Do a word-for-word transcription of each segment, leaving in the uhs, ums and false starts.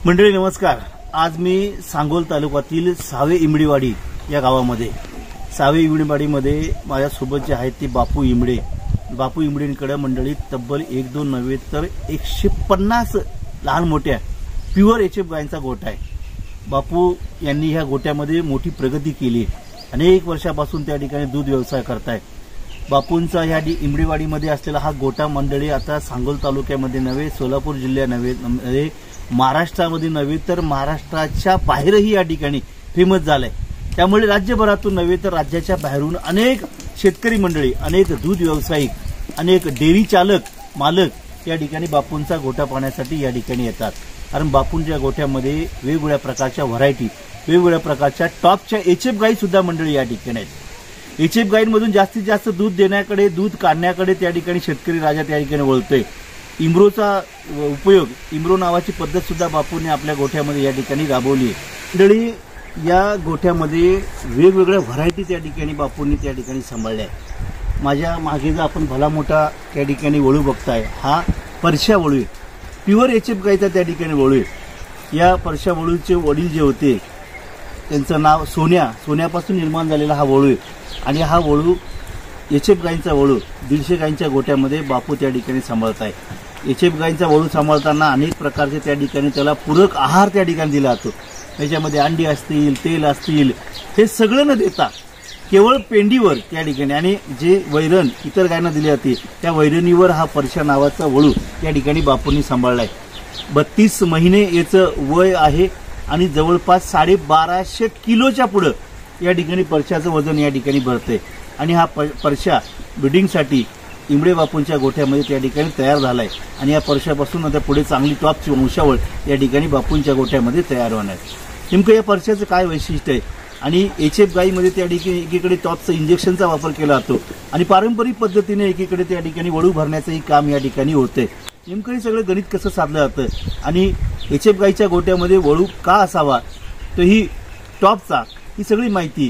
मंडळी नमस्कार। आज मी सांगोल तालुक्यातील सावे इमडीवाडी या गावामध्ये सावे इमडीवाडीमध्ये माझ्यासोबत जे आहेत ते बापू इमडे बापू इमडेंकडे मंडळी तब्बल एक दोन नव्हे तर एकशे पन्नास लहान मोठ्या प्युअर एचएफ गायींचा गोठा आहे। बापू यांनी ह्या गोठ्यामध्ये मोठी प्रगती केली। अनेक वर्षापासून त्या ठिकाणी दूध व्यवसाय करतायत। बापूंचा ह्या इमडीवाडीमध्ये असलेला हा गोठा मंडळी आता सांगोल तालुक्यामध्ये नव्हे, सोलापूर जिल्ह्यात नव्हे, महाराष्ट्रामध्ये नव्हे तर महाराष्ट्राच्या बाहेरही या ठिकाणी फेमस झालाय। त्यामुळे राज्यभरातून नव्हे तर राज्याच्या बाहेरून अनेक शेतकरी मंडळी, अनेक दूध व्यावसायिक, अनेक डेअरी चालक, मालक या ठिकाणी बापूंचा गोठा पाहण्यासाठी या ठिकाणी येतात। कारण बापूंच्या गोठ्यामध्ये वेगवेगळ्या प्रकारच्या व्हरायटी, वेगवेगळ्या प्रकारच्या टॉपच्या एचएफ गायी सुद्धा मंडळी या ठिकाणी आहेत। एचएफ गायींमधून जास्तीत जास्त दूध देण्याकडे, दूध काढण्याकडे त्या ठिकाणी शेतकरी राजा त्या ठिकाणी वळतोय। इम्रोचा उपयोग, इम्रो नावाची पद्धत सुद्धा बापूंनी आपल्या गोठ्यामध्ये या ठिकाणी राबवली आहे। मंडळी या गोठ्यामध्ये वेगवेगळ्या व्हरायटी त्या ठिकाणी बापूंनी त्या ठिकाणी सांभाळल्या आहे। माझ्या मागे जो आपण भला मोठा त्या ठिकाणी वळू बघताय, हा परशा वळू आहे, प्युअर एचएफ गायीचा त्या ठिकाणी वळू आहे। या परशा वळूचे वडील जे होते त्यांचं नाव सोन्या, सोन्यापासून निर्माण झालेला हा वळू आहे। आणि हा वळू एचएफ गायींचा वळू दीडशे गायींच्या गोठ्यामध्ये बापू त्या ठिकाणी सांभाळताय। एचएफ गायींचा वळू सांभाळताना अनेक प्रकारचे त्या ठिकाणी त्याला पूरक आहार त्या ठिकाणी दिला जातो। त्याच्यामध्ये अंडी असतील, तेल असतील, हे सगळं न देता केवळ पेंडीवर त्या ठिकाणी आणि जे वैरण इतर गायींना दिले जाते त्या वैरणीवर हा परशा नावाचा वळू त्या ठिकाणी बापूंनी सांभाळलाय। बत्तीस महिने याचं वय आहे आणि जवळपास साडेबाराशे किलोच्या पुढं या ठिकाणी परशाचं वजन या ठिकाणी भरतंय। आणि हा परशा ब्रीडिंगसाठी इमडे बापूंच्या गोठ्यामध्ये त्या ठिकाणी तयार झालाय। आणि या परशापासून आता पुढे चांगली टॉपची वंशावळ या ठिकाणी बापूंच्या गोठ्यामध्ये तयार होणार। नेमकं या परशाचं काय वैशिष्ट्य आहे आणि एचएफ गायीमध्ये त्या ठिकाणी एकीकडे टॉपचा इंजेक्शनचा वापर केला जातो आणि पारंपरिक पद्धतीने एकीकडे त्या ठिकाणी वळू भरण्याचंही काम या ठिकाणी होतंय। नेमकं हे सगळं गणित कसं साधलं जातं आणि एचएफ गायीच्या गोठ्यामध्ये वळू का असावा, तर ही टॉपचा ही सगळी माहिती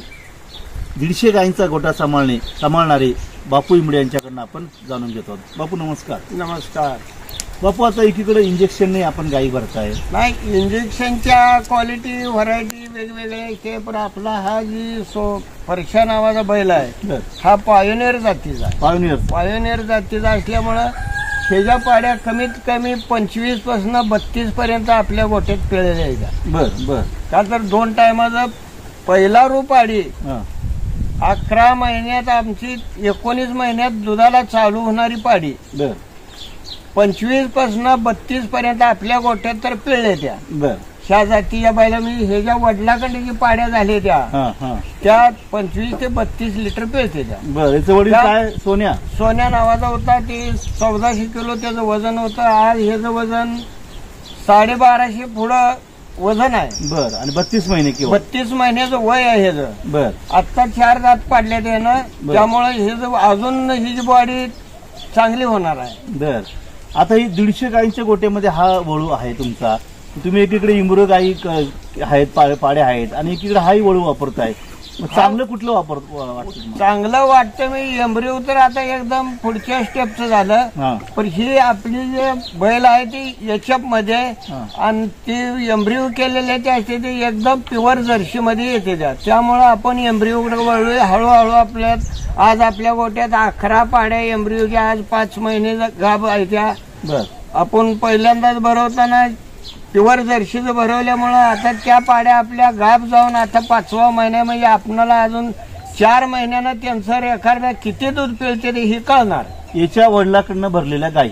दीडशे गायींचा गोठा सांभाळणे सांभाळणारे बापू इमडे यांच्याकडून आपण जाणून घेतो आहोत। बापू नमस्कार। नमस्कार। बापू आता एकीकडे इंजेक्शनने आपण गायी भरताय, नाही इंजेक्शनच्या क्वालिटी व्हरायटी वेगवेगळे ते, पण आपला हा जी सो परशा नावाचा बैल आहे हा पायोनियर जातीचा पायोनियर पायोनियर जातीचा असल्यामुळं ह्याच्या पाड्या कमीत कमी पंचवीस पासून बत्तीस पर्यंत आपल्या गोठ्यात पिळलेल्या आहेत। बर बर का तर दोन टायमाचा पहिला रू पाडी अकरा महिन्यात आमची एकोणीस महिन्यात दुधाला चालू होणारी पाडी बर पंचवीस पासून बत्तीस पर्यंत आपल्या गोठ्यात तर पिळले त्या। बर ह्या जातीच्या बैला मी हे ज्या वडिलाकडे जी पाड्या झाल्या त्या त्या पंचवीस ते बत्तीस लिटर पिळते त्या। बर याचं वडील काय? सोन्या सोन्या नावाचा होता, ते चौदाशे किलो त्याचं वजन होतं। आज ह्याचं वजन साडेबाराशे पुढं वजन आहे। बर आणि बत्तीस महिने किंवा बत्तीस महिन्याचं वय आहे ह्याचं। बर आता चार दात पाडले त्यानं, त्यामुळे हे अजून ही जी बॉडी चांगली होणार आहे। बर आता ही दीडशे गायींच्या गोट्यामध्ये हा वळू आहे तुमचा। तुम्ही एकीकडे इमरो गायी आहेत, पाड्या आहेत आणि एकीकडे हाही वळू वापरताय। चांगलं कुठलं वापर वाटतं? चांगलं वाटतं मी एम्ब्रिओ तर आता एकदम पुढच्या स्टेपचं झालं, पण ही आपली जे बैल आहे ती एचएफ मध्ये आणि ती एम्ब्रिओ केलेले ते असते ते एकदम प्युअर जर्सी मध्ये येते त्या, त्यामुळे आपण एम्ब्रिओकडे वळू हळूहळू आपल्या आज आपल्या गोट्यात अकरा पाड्या एम्ब्रिओच्या आज पाच महिने गाभ आहे त्या। बर आपण पहिल्यांदाच भरवताना प्युअर जर्सीचं भरवल्यामुळं आता त्या पाड्या आपल्या गाभ जाऊन आता पाचवा महिन्या म्हणजे आपणाला अजून चार महिन्यानं त्यांचं रेखार्ड किती दूध पिळते ते ही कळणार। याच्या वडिलाकडनं भरलेल्या गायी,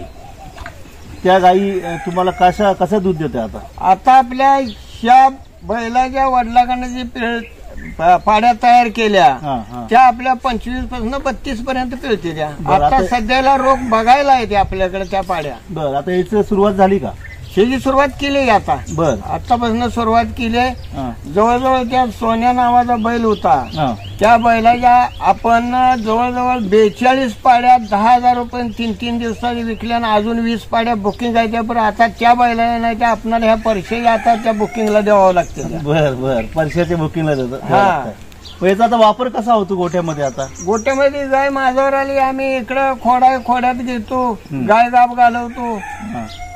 त्या गायी तुम्हाला कशा कसं दूध देते आता? आता आपल्या ह्या बैलाच्या वडिलाकडनं जी पिळ पाड्या तयार केल्या त्या आपल्या पंचवीस पासून बत्तीस पर्यंत पिळते त्या। आता सध्याला रोग बघायला येते आपल्याकडे त्या पाड्या। बर आता याची सुरुवात झाली का? ह्याची सुरुवात केली आता। बर आतापासून सुरुवात केली। जवळजवळ त्या सोन्या नावाचा बैल होता, त्या बैलाच्या आपण जवळजवळ बेचाळीस पाड्या दहा हजार रुपये तीन तीन दिवसात विकल्या आणि अजून वीस पाड्या बुकिंग आहे त्या, पण आता त्या बैलाला नाही त्या आपल्याला ह्या परशे आता त्या बुकिंगला द्यावं लागते। बर बर परशाच्या बुकिंगला देतात। हा याचा आता वापर कसा होतो गोठ्यामध्ये? आता गोठ्यामध्ये गाय माझ्यावर आली, आम्ही इकडं खोडा खोड्यात घेतो, गाय गाब घालवतो,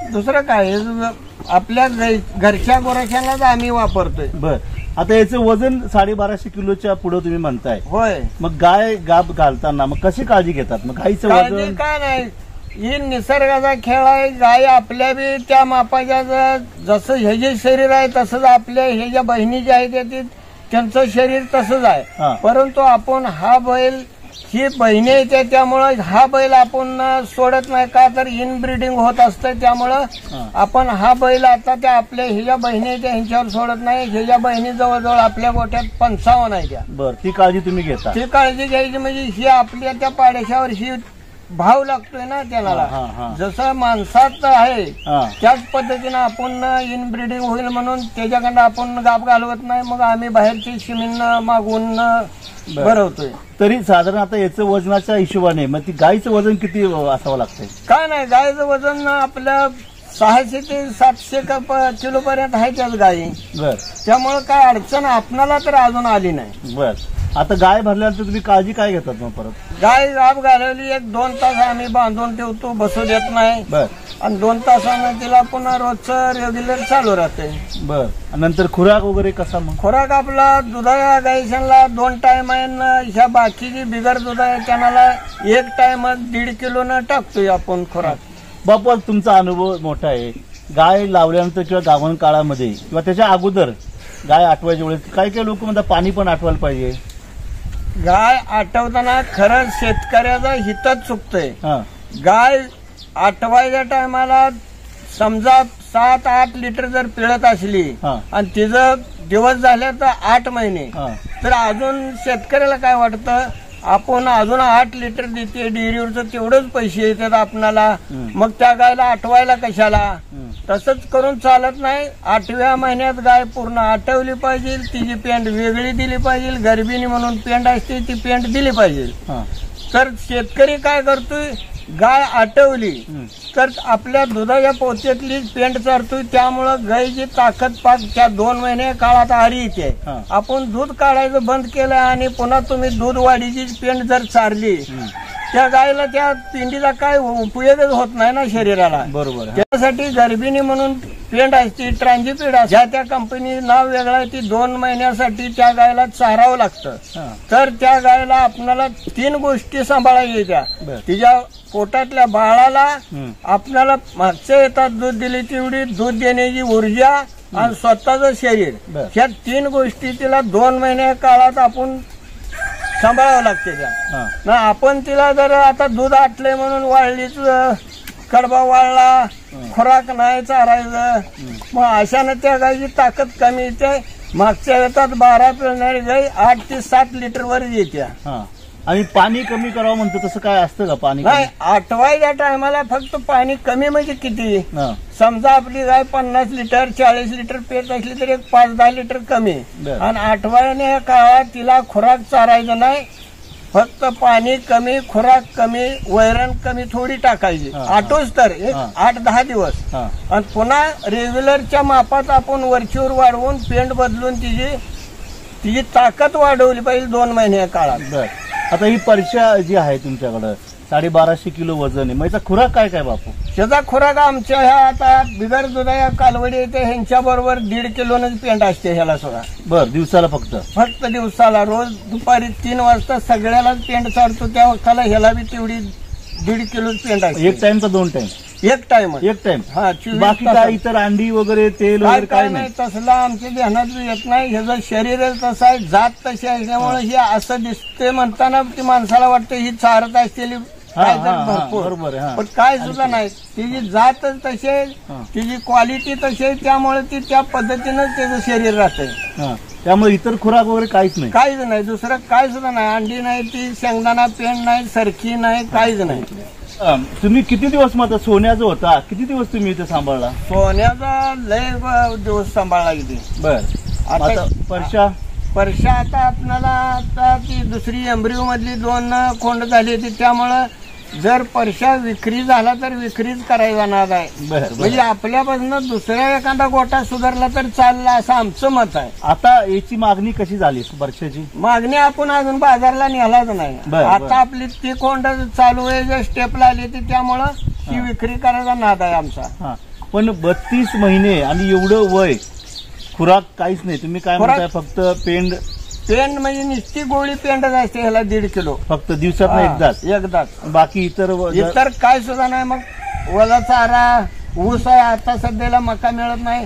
दुसरं काय आपल्या घरच्या गोरक्षांनाच आम्ही वापरतोय. बर, आता याचं वजन साडेबाराशे किलोच्या पुढे तुम्ही म्हणताय. होय. मग गाय गाब घालताना मग कशी काळजी घेतात? मग गायचं वजन काय नाही, ही निसर्गाचा खेळ आहे. गाय आपल्या बी त्या मापाच्या जसं हे जे शरीर आहे तसंच आपल्या हे ज्या बहिणी ज्या आहेत त्यांचं शरीर तसंच आहे. परंतु आपण हा बैल ही बहिणी येते त्यामुळं हा बैल आपण सोडत नाही का तर इनब्रीडिंग होत असतं. त्यामुळं आपण हा बैल आता त्या आपल्या ह्या बहिणी येते ह्यांच्यावर सोडत नाही. ह्याच्या बहिणी जवळजवळ आपल्या गोठ्यात पंचावन्न आहे त्या. बरं, ती काळजी तुम्ही घेता? ती काळजी घ्यायची म्हणजे ही आपल्या त्या पाड्याच्यावर ही भाव लागतोय ना त्याला, जसं माणसात आहे त्याच पद्धतीनं आपण इनब्रीडिंग होईल म्हणून त्याच्याकडनं आपण गाप घालवत नाही. मग आम्ही बाहेरची शिमीन मागून भरवतोय. तरी साधारण आता याचं वजनाच्या हिशोबाने मग ती गायचं वजन किती असावं लागतंय? काय नाही, गायचं वजन आपल्या सहाशे ते सातशे किलो पर्यंत आहे त्याच गायी. बर, त्यामुळे काय अडचण आपणाला तर अजून आली नाही. बर, आता गाय भरल्यानंतर तुम्ही काळजी काय घेतात मग परत? गाय गाप घालवली एक दोन तास आम्ही बांधून ठेवतो, बसू देत नाही. बर, आणि दोन तासानं तिला पुन्हा रोजचं रेग्युलर चालू राहते. बर, नंतर खुराक वगैरे कसा? मग खुराक आपला दुधा गायशांना दोन टाइम आहे. ह्या बाकीची बिगर दुधा त्यांना एक टाइम दीड किलो न टाकतोय आपण खुराक. बापू, तुमचा अनुभव मोठा आहे. गाय लावल्यानंतर किंवा गाभण काळामध्ये किंवा त्याच्या अगोदर गाय आठवायच्या वेळेस काही काही लोक म्हणतात पाणी पण आठवायला पाहिजे. गाय आठवताना खरंच शेतकऱ्याचं हितच चुकतंय. गाय आठवायच्या टायमाला समजा सात आठ लिटर जर पिळत असली आणि तिचं दिवस झाले तर आठ महिने, तर अजून शेतकऱ्याला काय वाटतं आपण अजून आठ लिटर देते डेअरीवरचं तेवढंच पैसे येतात आपणाला, मग त्या गायला आठवायला कशाला? तसंच करून चालत नाही. आठव्या महिन्यात गाय पूर्ण आठवली पाहिजे, तिची पेंड वेगळी दिली पाहिजे, गर्भिणी म्हणून पेंड असते ती पेंड दिली पाहिजे. तर शेतकरी काय करतोय, गाय आटवली तर आपल्या दुधाच्या पोत्यातली पेंड चारतोय. त्यामुळं गायची ताकद पाक त्या दोन महिने काळात आली येते. आपण दूध काढायचं बंद केलं आणि पुन्हा तुम्ही दूध वाढीची पेंड जर चारली त्या गायला त्या पेंडीला काय उपयोगच होत नाही ना शरीराला. बरोबर, त्यासाठी गर्भिणी म्हणून पेंड असते, ट्रान्झिपेड असते, ज्या त्या कंपनी नाव वेगळं आहे, ती दोन महिन्यासाठी त्या गायला चारावं लागतं. तर त्या गायला आपल्याला तीन गोष्टी सांभाळायच्या. तिच्या पोटातल्या बाळाला आपल्याला मागच्या येतात दूध दिली तेवढी दूध देण्याची ऊर्जा आणि स्वतःचं शरीर, ह्या तीन गोष्टी तिला दोन महिन्या काळात आपण सांभाळावं लागते. त्या आपण तिला जर आता दूध आटलंय म्हणून वाढलीच कडबा वाळला, खुराक नाही चारायचं, मग अशानं त्या गायची ताकद कमी येते. मागच्या येतात बारा पिळणारी गाय आठ ते सात लिटर वर येते. आणि पाणी कमी करावं म्हणतो, तसं काय असतं का? पाणी नाही, आठवायच्या टायमाला फक्त पाणी कमी म्हणजे किती? समजा आपली गाय पन्नास लिटर चाळीस लिटर पेट असली तर एक पाच दहा लिटर कमी. आणि आठवायच्या काळात तिला खुराक चारायचा नाही, फक्त पाणी कमी, खुराक कमी, वैरण कमी थोडी टाकायची. आठवच तर एक आठ दहा दिवस आणि पुन्हा रेग्युलरच्या मापात आपण वरचीवर वाढवून पेंड बदलून तिची तिची ताकद वाढवली पाहिजे दोन महिन्या काळात. आता ही परशा जी आहे तुमच्याकडं साडेबाराशे किलो वजन आहे, मग खुराक काय काय बापू? त्याचा खुराक आमच्या ह्या आता बिगर दुधा कालवडी येते ह्यांच्या बरोबर दीड किलोनच पेंड असते ह्याला सुद्धा. बर, दिवसाला फक्त? फक्त दिवसाला. रोज दुपारी तीन वाजता सगळ्यालाच पेंड चालतो, त्या वक्ताला ह्याला बी तेवढी दीड किलो पेंड असते. एक टाइम का दोन टाइम? एक टाइम. एक टाइम. हा, बाकी काय इतर अंडी वगैरे तेल वगैरे काय नाही? तसला आमच्या ध्यानात येत नाही. ह्याचं शरीरच तसं आहे, जात तशी असल्यामुळे हे असं दिसते. म्हणताना ती माणसाला वाटतं ही चारत असलेली भरपूर, पण काय सुद्धा नाही. तिची जातच तशी आहे, तिची क्वालिटी तशी आहे, त्यामुळे ती त्या पद्धतीनंच त्याचं शरीर राहतंय. त्यामुळे इतर खुराक वगैरे काहीच नाही? काहीच नाही, दुसरं काय सुद्धा नाही. अंडी नाही, ती शेंगदाणा पेंड नाही, सरकी नाही, काहीच नाही. तुम्ही किती दिवस मग सोन्याचा होता, किती दिवस तुम्ही इथे सांभाळला? सोन्याचा लय दिवस सांभाळला किती. बर, आता परशा परशा आता आपल्याला आता ती दुसरी एम्ब्रिओ मधली दोन खोंड झाली होती, त्यामुळं जर परशा विक्री झाला तर विक्रीच करायचा नाद आहे. म्हणजे आपल्यापासून दुसऱ्या एखादा गोटा सुधारला तर चालला असं आमचं मत आहे. आता याची मागणी कशी झाली परशाची? मागणी आपण अजून बाजारला नेलाच नाही. आता आपली ती कोंड चालू आहे, जर स्टेपला आली ती, त्यामुळं ती विक्री करायचा नाद आहे आमचा. पण बत्तीस महिने आणि एवढं वय, खुराक काहीच नाही, तुम्ही काय म्हणताय? फक्त पेंड पेंड म्हणजे नुसती गोळी पेंडच असते ह्याला दीड किलो फक्त दिवसात एकदाच एकदाच बाकी इतर इतर काय सुद्धा नाही. मग वला चारा, ऊस आहे, आता सध्याला मका मिळत नाही,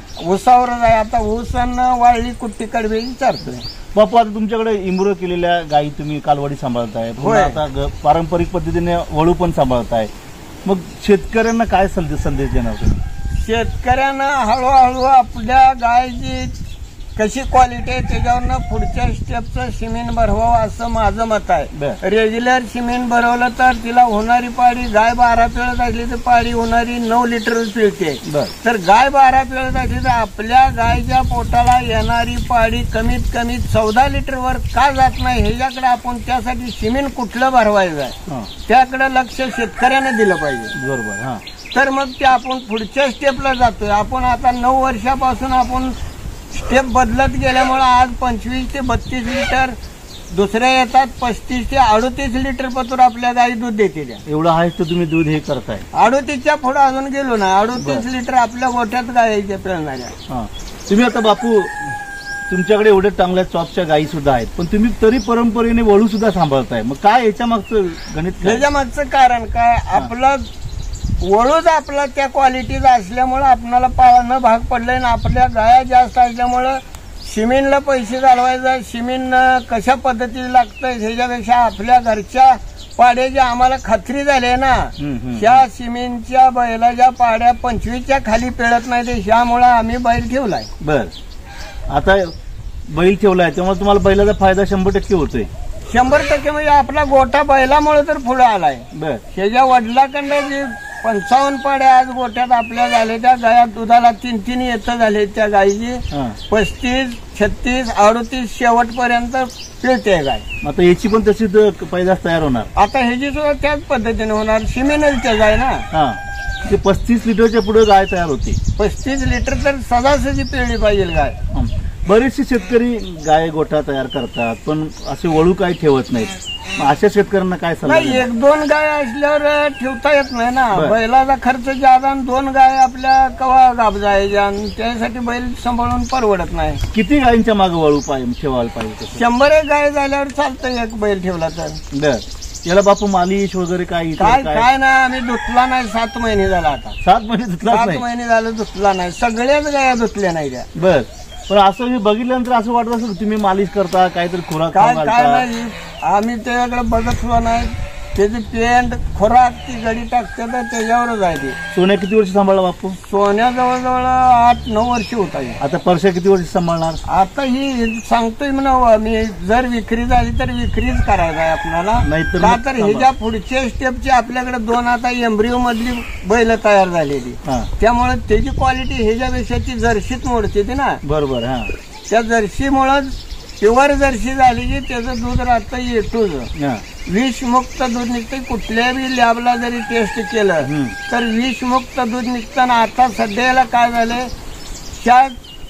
ऊसावरच आहे. आता ऊस वाळली कुट्टी कडबी चारतोय. बापू, आता तुमच्याकडे इम्ब्रो केलेल्या गायी तुम्ही कालवाडी सांभाळताय, आता पारंपरिक पद्धतीने वळू पण सांभाळताय, मग शेतकऱ्यांना काय संदेश देणार तुम्ही? शेतकऱ्यांना हळूहळू आपल्या गायची कशी क्वालिटी आहे त्याच्यावरनं पुढच्या स्टेपचं सिमेंट भरवावं असं माझं मत आहे. रेग्युलर सिमेंट भरवलं तर तिला होणारी पाडी, गाय बारा पिळत असली तर पाडी होणारी नऊ लिटर पिळते. तर गाय बारा पिळत असली तर आपल्या गायच्या पोटाला येणारी पाडी कमीत कमी चौदा लिटर वर का जात नाही ह्याच्याकडे आपण त्यासाठी सिमेंट कुठलं भरवायचं आहे त्याकडे लक्ष शेतकऱ्याने दिलं पाहिजे. बरोबर. तर मग ते आपण पुढच्या स्टेपला जातोय. आपण आता नऊ वर्षापासून आपण स्टेप बदलत गेल्यामुळे आज पंचवीस ते बत्तीस लिटर, दुसऱ्या येतात पस्तीस ते अडोतीस लिटर पतूर आपल्या गाई दूध देते. एवढं आहे तर तुम्ही दूध हे करताय? अडोतीसच्या पुढे अजून गेलो ना, अडोतीस लिटर आपल्या गोठ्यात गायीच्या पिळणाऱ्या. तुम्ही आता बापू तुमच्याकडे एवढे चांगल्या चॉपच्या गायी सुद्धा आहेत, पण तुम्ही तरी परंपरेने वळू सुद्धा सांभाळताय, मग काय याच्या मागचं गणित? याच्या मागचं कारण काय? आपलं वळूच आपला त्या क्वालिटीचा असल्यामुळं आपल्याला पाळणं भाग पडलंय ना. आपल्या गाया जास्त असल्यामुळं सिमेंटला पैसे घालवायचं, सिमेंट कशा पद्धतीने लागतं ह्याच्यापेक्षा आपल्या घरच्या पाड्याची आम्हाला खात्री झाली ना. ह्या सिमेंटच्या बैलाच्या पाड्या पंचवीसच्या खाली पिळत नाही ते, ह्यामुळं आम्ही बैल ठेवलाय. बर, आता बैल ठेवलाय त्यामुळे तुम्हाला बैलाचा फायदा शंभर टक्के होतोय? शंभर टक्के म्हणजे आपला गोठा बैलामुळे तर पुढे आलाय. बर, ह्याच्या वडिलाकडनं जे पंचावन्न पाड्या आज गोठ्यात आपल्या झाले, त्या गाया दुधाला तीन तीन येतं झाले. त्या गायीची पस्तीस, छत्तीस, अडोतीस शेवटपर्यंत पिळते गाय. आता याची पण तशीच पैदास तयार होणार? आता ह्याची सुद्धा त्याच पद्धतीने होणार. सिमेंटच गाय ना. हा, ते पस्तीस लिटरच्या पुढे गाय तयार होते. पस्तीस लिटर तर सदासजी पिळली पाहिजे गाय. बरेचसे शेतकरी गाय गोठा तयार करतात पण असे वळू काही ठेवत नाहीत, अशा शेतकऱ्यांना काय सल्ला? नाही, एक दोन गाय असल्यावर ठेवता येत नाही ना. बैलाचा खर्च ज्यादा आणि दोन गाय आपल्या कवा गाब जायच्या, त्यासाठी बैल सांभाळून परवडत नाही. किती गायींच्या मागे वळू ठेवायला पाहिजे? शंभर एक गाय झाल्यावर चालतं एक बैल ठेवला तर. बर, याला बापू मालिश वगैरे काय? काय काय ना, आम्ही धुतला नाही. सात महिने झाला आता. सात महिने धुतला? सात महिने झालं धुतला नाही. सगळ्याच गाया धुतल्या नाही त्या. बर, पण असं मी बघितल्यानंतर असं वाटत असेल तुम्ही मालिश करता, काहीतरी खुराक काय काय नाही, आम्ही त्याच्याकडे बघत सुद्धा नाही. त्याची पेंट खोराक ती गडी टाकते तर त्याच्यावरच आहे. ते सोन्या किती वर्ष सांभाळला बापू? सोन्या जवळजवळ आठ नऊ वर्ष होता. आता परश्या किती वर्ष सांभाळणार? आता ही सांगतोय म्हणा मी, जर विक्री झाली तर विक्रीच करायचं आहे आपल्याला. नाहीतर का तर ह्याच्या पुढच्या स्टेपची आपल्याकडे दोन आता एम्ब्रिओ मधली बैल तयार झालेली, त्यामुळे त्याची क्वालिटी ह्याच्यापेक्षा ती जर्शीत मोडते ती ना. बरोबर. हा, त्या जर्शीमुळं प्युअर जर्सी झाली की त्याचं दूध राहतं येतोच. विषमुक्त दूध निघते. कुठल्याही लॅबला जरी टेस्ट केलं तर विषमुक्त दूध निघताना आता सध्याला काय झालंय, त्या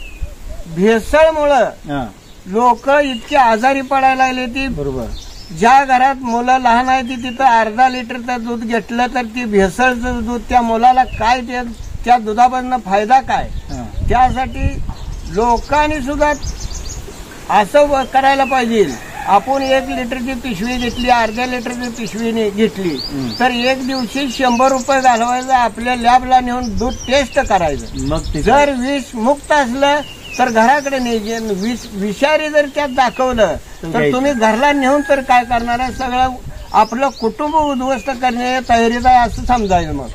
भेसळमुळं लोक इतके आजारी पडायला लागले. ती बरोबर, ज्या घरात मुलं लहान आहे ती तिथं अर्धा लिटरचं दूध घेतलं तर ती भेसळचं दूध त्या मुलाला काय, त्या दुधापासून फायदा काय? त्यासाठी लोकांनी सुद्धा असं करायला पाहिजे. आपण एक लिटरची पिशवी घेतली, अर्ध्या लिटरची पिशवी घेतली तर एक दिवशी शंभर रुपये घालवायचं, आपल्या लॅबला नेऊन दूध टेस्ट करायचं. मग जर विष मुक्त असलं तर घराकडे न्यायचे, विष विषारी जर त्यात दाखवलं तर तुम्ही घरला नेऊन तर काय करणार आहे? सगळं आपलं कुटुंब उद्ध्वस्त करण्याच्या तयारीत आहे असं समजायचं. मग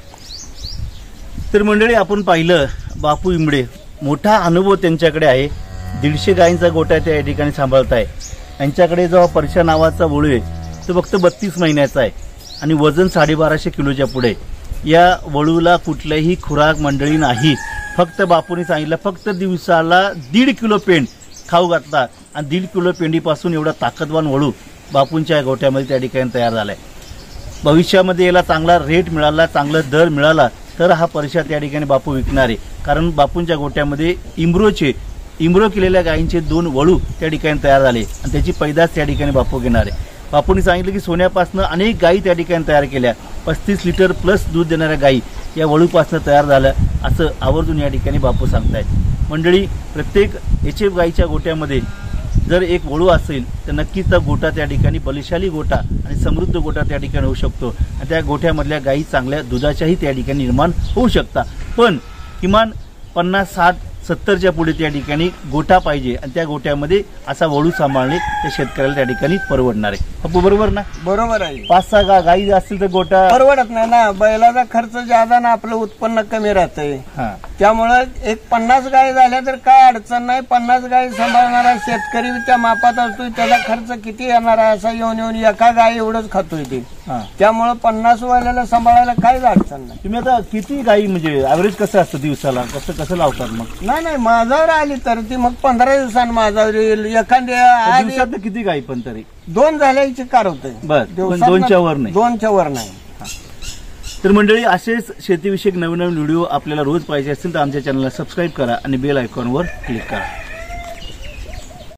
तर मंडळी, आपण पाहिलं बापू इमडे, मोठा अनुभव त्यांच्याकडे आहे. दीडशे गायींचा गोठा त्या ठिकाणी सांभाळताय. यांच्याकडे जो परशा नावाचा वळू आहे तो फक्त बत्तीस महिन्याचा आहे आणि वजन साडेबाराशे किलोच्या पुढे. या वळूला कुठल्याही खुराक मंडळी नाही. फक्त बापूंनी सांगितलं फक्त दिवसाला दीड किलो पेंड खाऊ घातला आणि दीड किलो पेंडीपासून एवढा ताकदवान वळू बापूंच्या गोठ्यामध्ये त्या ठिकाणी तयार झालाय. भविष्यामध्ये याला चांगला रेट मिळाला, चांगला दर मिळाला तर हा परशा त्या ठिकाणी बापू विकणार आहे. कारण बापूंच्या गोठ्यामध्ये इम्ब्रोचे इम्ब्रो केलेल्या गायींचे दोन वळू त्या ठिकाणी तयार झाले आणि त्याची पैदास त्या ठिकाणी बापू घेणार आहे. बापूंनी सांगितलं की सोन्यापासून अनेक गायी त्या ठिकाणी तयार केल्या, पस्तीस लिटर प्लस दूध देणाऱ्या गायी या वळूपासून तयार झाल्या असं आवर्जून या ठिकाणी बापू सांगतायत। मंडळी, प्रत्येक एच एफ गायीच्या गोट्यामध्ये जर एक वळू असेल तर नक्कीच त्या गोटा त्या ठिकाणी बलशाली गोटा आणि समृद्ध गोटा त्या ठिकाणी होऊ शकतो आणि त्या गोठ्यामधल्या गायी चांगल्या दुधाच्याही त्या ठिकाणी निर्माण होऊ शकतात। पण किमान पन्नास साठ सत्तरच्या पुढे त्या ठिकाणी गोटा पाहिजे आणि त्या गोट्यामध्ये असा वळू सांभाळणे त्या शेतकऱ्याला त्या ठिकाणी परवडणार आहे। बापू बरोबर ना? बरोबर आहे। पाच सहा गा गायी असतील तर गोटा परवडत नाही ना, बैलाचा खर्च ज्यादा ना आपलं उत्पन्न कमी राहतंय। त्यामुळे एक पन्नास गाय झाल्या तर काय अडचण नाही, पन्नास गाय सांभाळणारा शेतकरी त्या मापात असतोय, त्याचा खर्च किती येणार आहे असा येऊन येऊन एका गाय एवढंच खातोय ते, त्यामुळे पन्नास वाल्याला सांभाळायला काहीच अडचण नाही। तुम्ही आता किती गायी म्हणजे ऍव्हरेज कसं असतं दिवसाला, कसं कसं लावतात मग? नाही नाही, माझ्यावर आली तर ती मग पंधरा दिवसांनी माझ्यावर येईल। एखाद्या दिवसात किती गायी पण तरी दोन झाल्याची कार होते, बस दोनच्या वर नाही, दोनच्या वर नाही। तर मंडळी, असेच शेतीविषयक नवीन नवीन व्हिडिओ आपल्याला रोज पाहिजे असतील तर आमच्या चॅनलला सबस्क्राईब करा आणि बेल आयकॉनवर क्लिक करा।